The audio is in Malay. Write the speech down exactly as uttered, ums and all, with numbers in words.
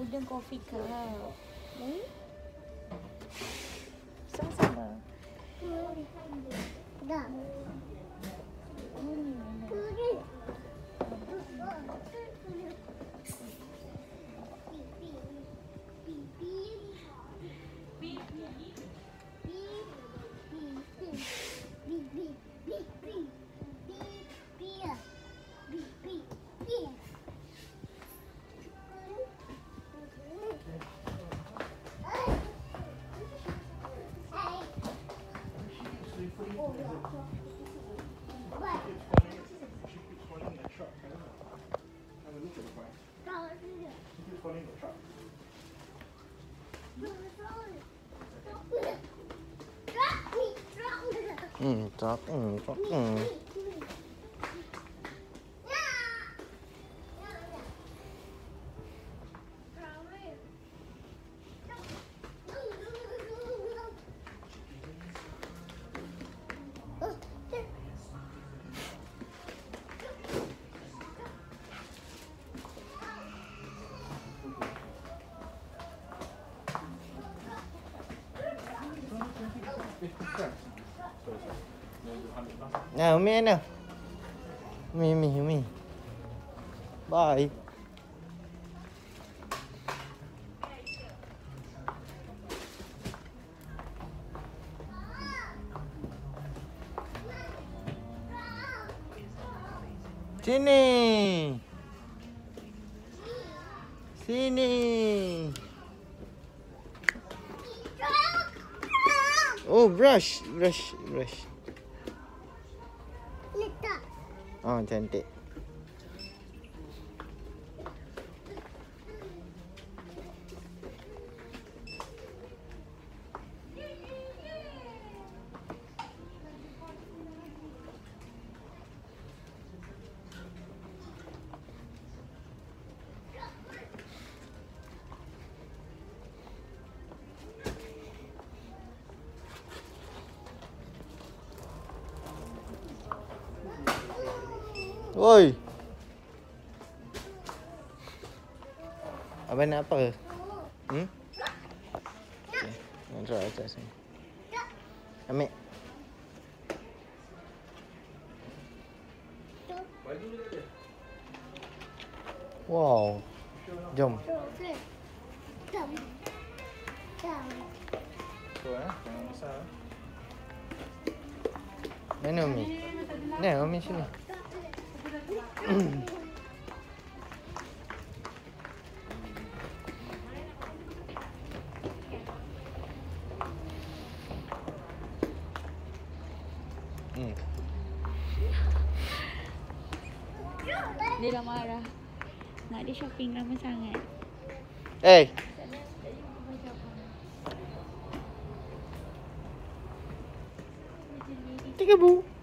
wooden coffee cup. Baik. Sama-sama. Dah. Hmm. Hmm, tak, hmm, tak, hmm. Nah, Umi mana? Umi, Umi, Umi. Bye. Sini. Sini. Oh, brush, brush, brush. Letak. Oh, cantik. Woi. Abang nak apa? Hmm? Okay. Nak atas sini. Ambil. Wow. Jom. Mana Umi? Nah, Umi sini. Hmm. Dia dah marah. Nak dia shopping lama sangat. Eh. Tiga bu.